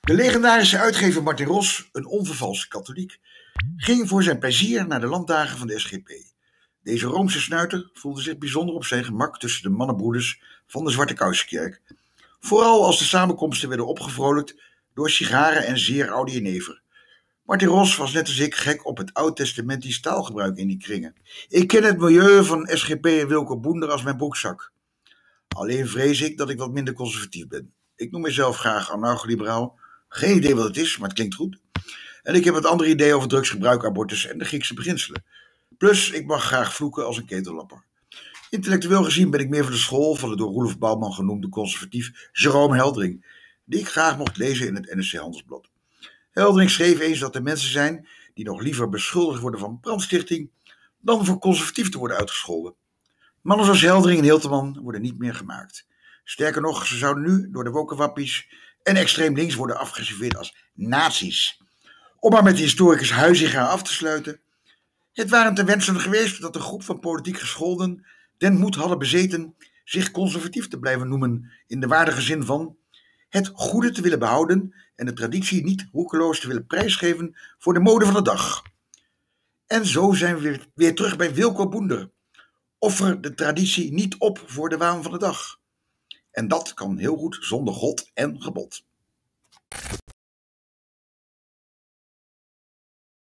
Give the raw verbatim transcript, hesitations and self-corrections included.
De legendarische uitgever Martin Ros, een onvervalste katholiek, ging voor zijn plezier naar de landdagen van de S G P. Deze Roomse snuiter voelde zich bijzonder op zijn gemak tussen de mannenbroeders van de Zwarte Kousenkerk. Vooral als de samenkomsten werden opgevrolijkt door sigaren en zeer oude jenever. Martin Ros was net als ik gek op het oud-testamentisch taalgebruik in die kringen. Ik ken het milieu van S G P en Wilco Boender als mijn broekzak. Alleen vrees ik dat ik wat minder conservatief ben. Ik noem mezelf graag anarcho-liberaal. Geen idee wat het is, maar het klinkt goed. En ik heb wat andere ideeën over drugsgebruik, abortus en de Griekse beginselen. Plus, ik mag graag vloeken als een ketellapper. Intellectueel gezien ben ik meer van de school van de door Roelof Bouwman genoemde conservatief Jerome Heldring, die ik graag mocht lezen in het N S C Handelsblad. Heldring schreef eens dat er mensen zijn die nog liever beschuldigd worden van brandstichting dan voor conservatief te worden uitgescholden. Mannen zoals Heldring en Hilterman worden niet meer gemaakt. Sterker nog, ze zouden nu door de wokenwappies en extreem links worden afgeserveerd als nazi's. Om maar met de historicus Huizinga af te sluiten. Het waren te wensen geweest dat een groep van politiek gescholden den moed hadden bezeten zich conservatief te blijven noemen in de waardige zin van het goede te willen behouden en de traditie niet roekeloos te willen prijsgeven voor de mode van de dag. En zo zijn we weer, weer terug bij Wilco Boender. Offer de traditie niet op voor de waan van de dag. En dat kan heel goed zonder God en gebod.